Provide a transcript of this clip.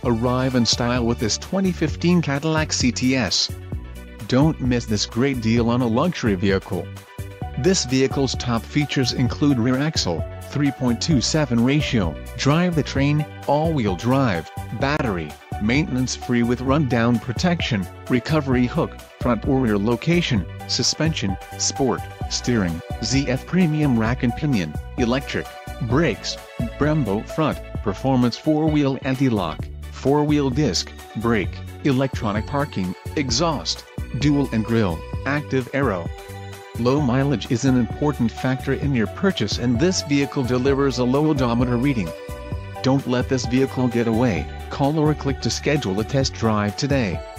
Arrive in style with this 2015 Cadillac CTS. Don't miss this great deal on a luxury vehicle. This vehicle's top features include rear axle, 3.27 ratio, drive-the-train, all-wheel drive, battery, maintenance-free with rundown protection, recovery hook, front or rear location, suspension, sport, steering, ZF premium rack and pinion, electric, brakes, Brembo front, performance 4-wheel anti-lock, 4-wheel disc, brake, electronic parking, exhaust, dual and grille, active aero. Low mileage is an important factor in your purchase, and this vehicle delivers a low odometer reading. Don't let this vehicle get away. Call or click to schedule a test drive today.